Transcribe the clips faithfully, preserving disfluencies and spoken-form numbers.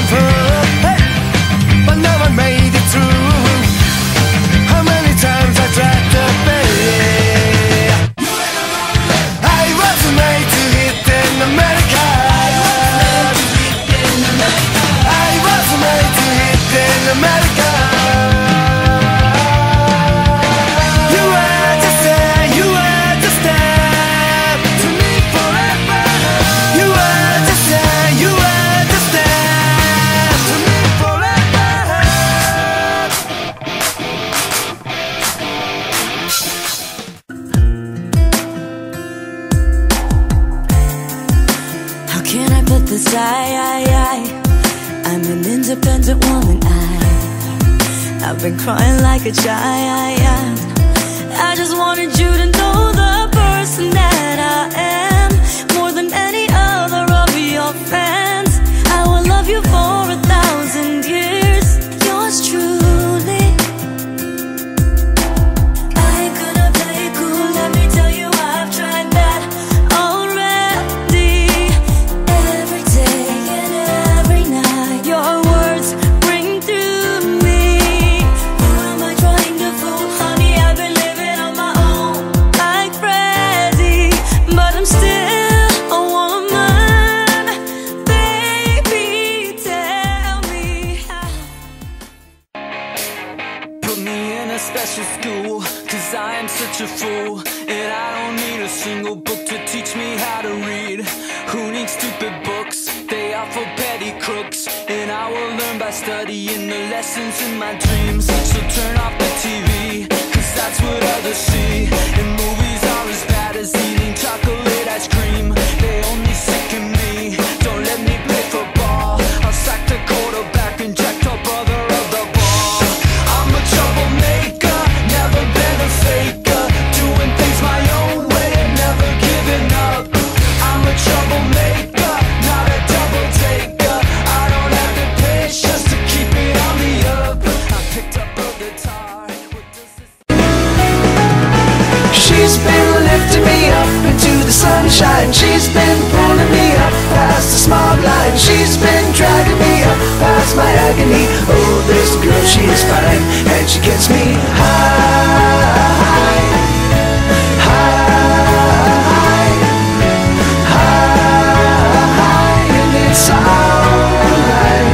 I'm an independent woman. I, I've been crying like a child. I just wanted you to know the person that I am, more than any other of your friends. I will love you for a thousand years. Yours truly. I ain't gonna play it cool, let me tell you I've tried that already. Every day and every night, your words ring through me. Who am I trying to fool? Honey, I've been living on my own like Freddy, but I'm still a woman. Baby, tell me how. Put me in a special school, cause I am such a fool, and I don't need a single book to teach me how to read. Who needs stupid books? They are for petty crooks, and I will learn by studying the lessons in my dreams. So turn off the T V, cause that's what others see, and movies are as bad as eating chocolate ice cream. They only sicken me, don't let me play football. I'll sack the quarterback and jack the brother of the ball. I'm a troublemaker, never been a faker, doing things my own way and never giving up. I'm a troublemaker, not a double taker. I don't have the patience to keep it on the up. I picked up a guitar. What does this? She's been lifting me up into the sunshine. She's been pulling me up past the smog line. She's been dragging me up past my agony. Oh, this girl, she's fine, and she gets me high, high, high, and it's alright.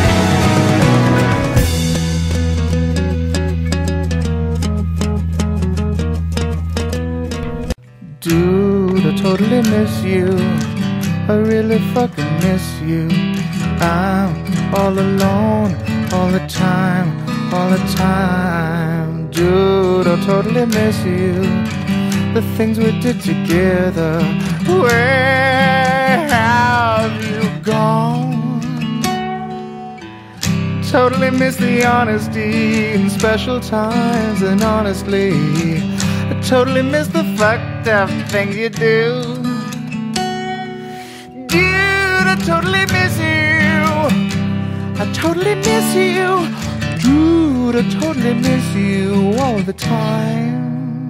Dude, I totally miss you. I really fucking miss you. I'm all alone all the time, all the time. Dude, I totally miss you. The things we did together. Where have you gone? Totally miss the honesty in special times, and honestly, I totally miss the fucked up things you do. Dude, I totally miss you. I totally miss you. Dude, I totally miss you all the time.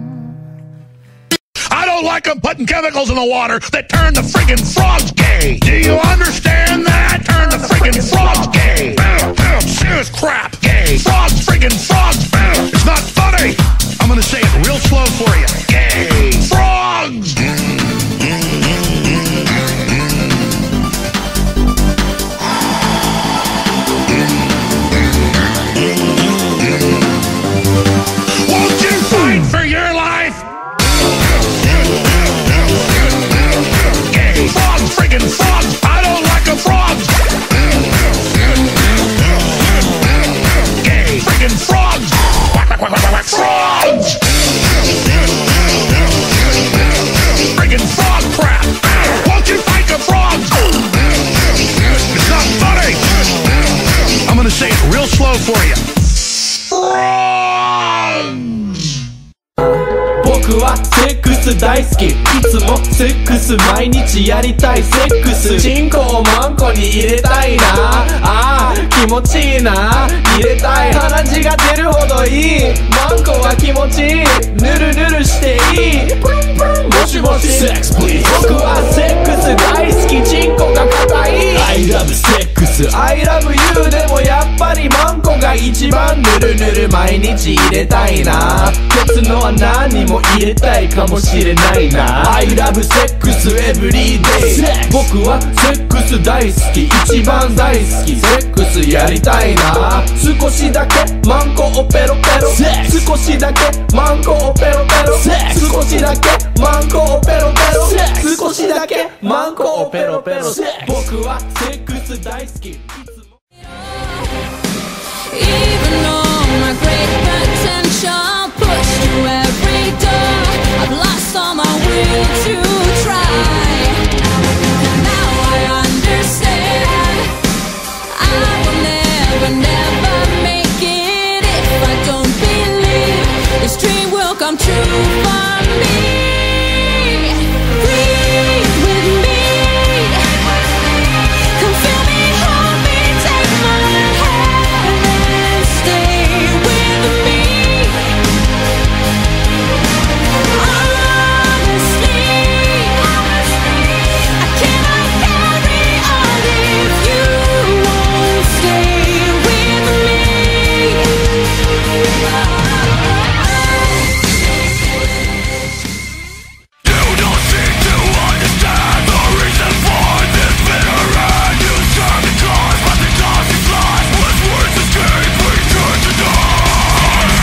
I don't like them putting chemicals in the water that turn the friggin' frogs gay. Do you understand that? Turn the friggin' frogs gay. Serious crap. Gay. Frogs, friggin' frogs. It's not funny. I'm gonna say it real slow for you. Gay. Frogs. Won't you fight for your life? Gay. Frogs, friggin' frogs. I don't like a frogs. Gay. Friggin' frogs. Frogs. Friggin' frog crap. Won't you fight the frogs? It's not funny. I'm gonna say it real slow for you. Frogs. 僕はセックス大好き。いつもセックス毎日やりたい。セックスチンコをマンコに入れたいな。あー気持ちいいな。入れたい鼻血が出るほどいい。マンコは気持ちいい。ぬるぬるしていい。プルンプルンもしもしセックスプリーズ。僕はセックス大好き。チンコが硬い。I love セックス。 ス I love you でもやっぱりマンコが一番ぬるぬる毎日入れたいな鉄の穴にも入れたいかもしれないな I love sex every day 僕はセックス大好き一番大好きセックスやりたいな少しだけマンコをペロペロ少しだけマンコをペロペロ少しだけマンコをペロペロ少しだけマンコをペロペロ僕はセックス大好き Even though my great potential pushed through every door, I've lost all my will to try. And now I understand I will never, never make it if I don't believe this dream will come true for me. Breathe with me. Come feel me, hold me, take my hand. Stay with me. Honestly, I cannot carry on if you won't stay with me. You don't seem to understand the reason for this bitter end. You serve the cause, but the cause is lost. With words escape, we turn to dust.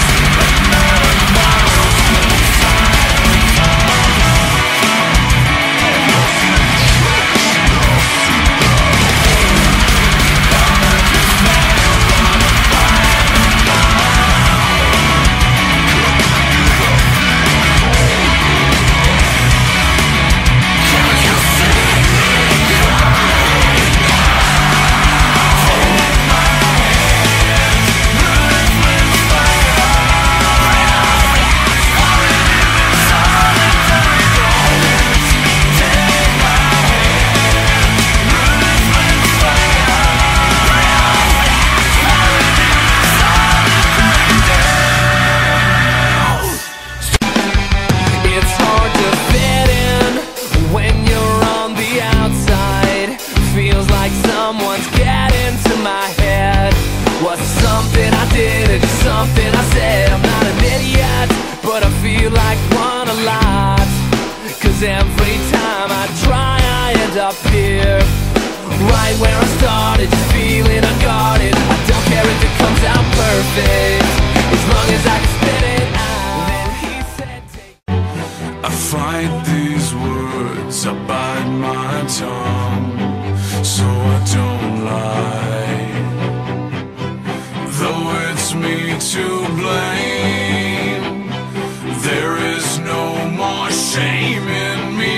It's hard to fit in when you're on the outside. Feels like someone's getting to my head. Was it something I did or just something I said? I'm not an idiot, but I feel like one a lot. Cause every time I try I end up here, right where I started, just feeling unguarded. I don't care if it comes out perfect, as long as I can spit it out. Then he said, take I fight these words, I bite my tongue, so I don't lie. Though it's me to blame, there is no more shame in me.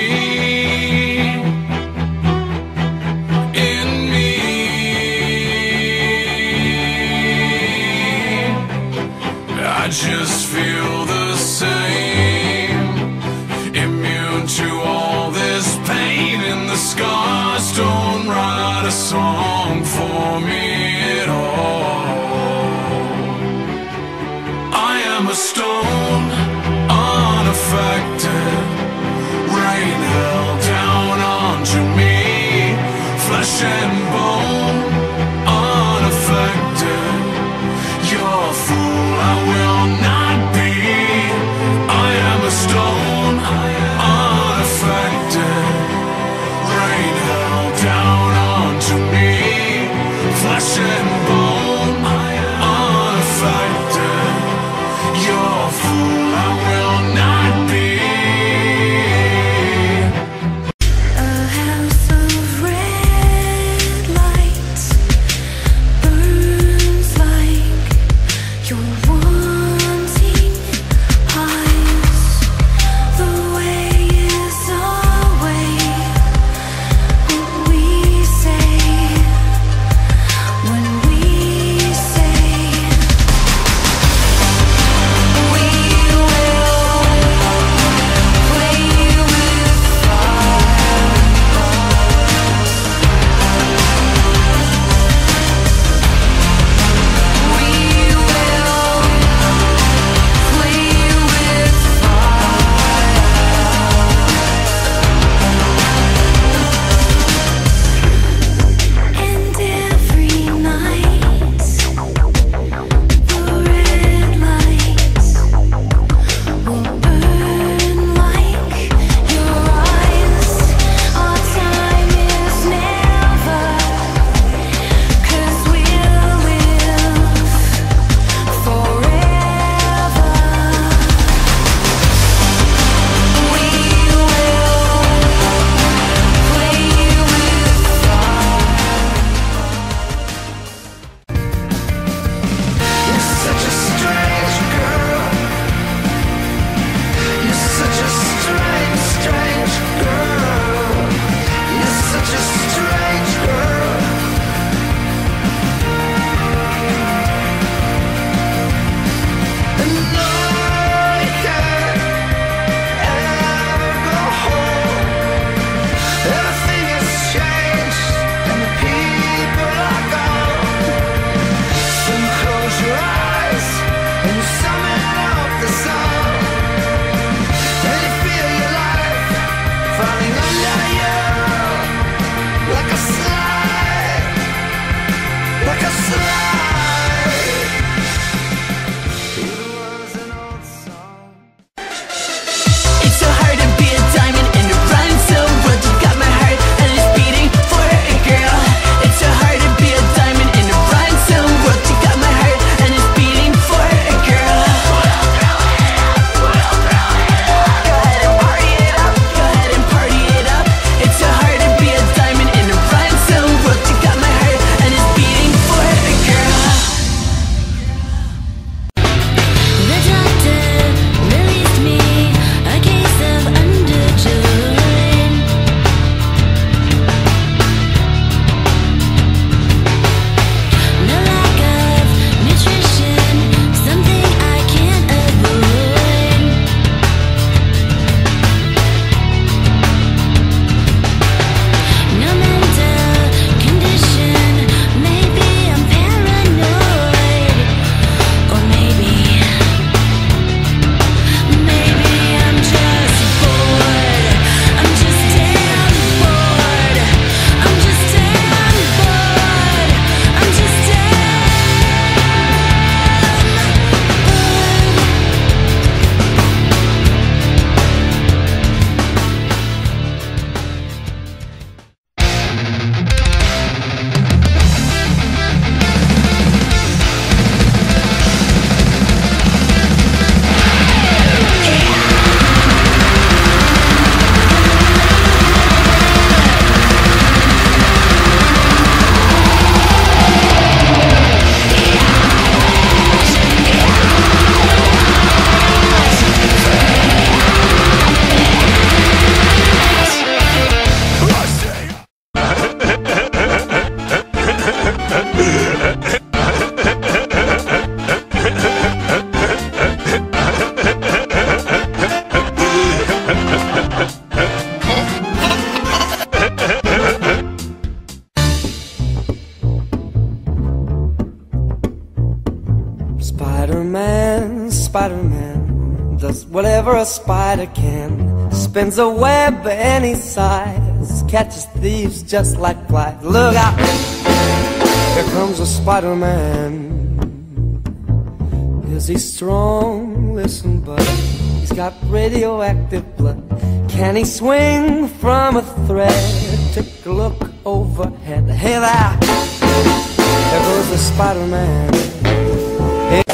In me, I just feel the same. Immune to all this pain, and the scars don't write a song for me at all. I does whatever a spider can, spins a web any size, catches thieves just like flies. Look out, here comes a Spider-Man. Is he strong? Listen, bud, he's got radioactive blood. Can he swing from a thread? Take a look overhead. Hey there, there goes the Spider-Man. Hey.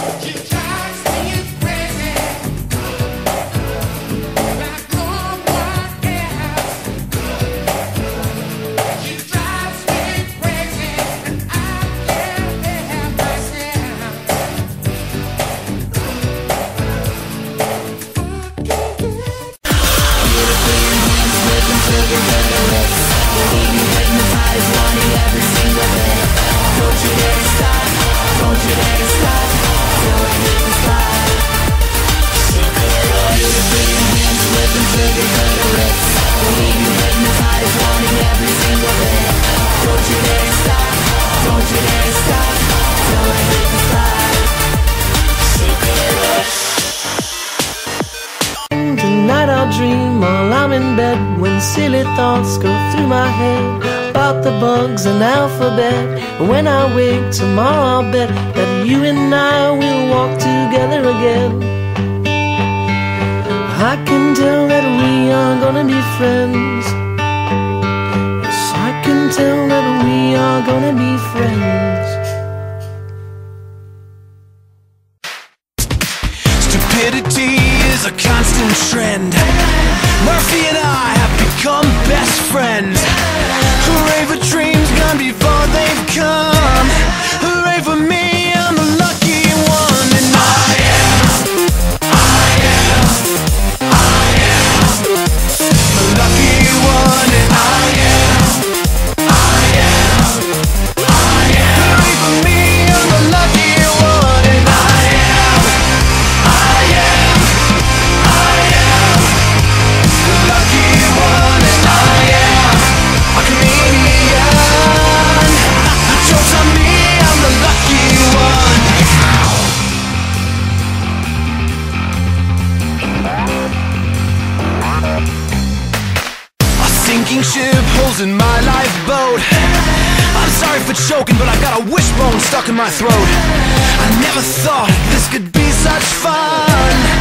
Tonight I'll dream while I'm in bed, when silly thoughts go through my head about the bugs and alphabet. And when I wake tomorrow, I'll bet that you and I will walk together again. I can tell that we are gonna be friends. Yes, I can tell that we are gonna be friends. Stupidity is a constant trend. Murphy and I have become best friends. Hooray for dreams gone before they've come. Hooray for me, I'm the lucky one. And I am, I am, I am the lucky one. And I am, I am, I am. Hooray for me, I'm the lucky one. And I am, I am, I am the lucky one. And I am a comedian. The joke's on me, I'm the lucky one. A sinking ship holes in my lifeboat. I'm sorry for choking, but I got a wishbone stuck in my throat. I never thought this could be such fun.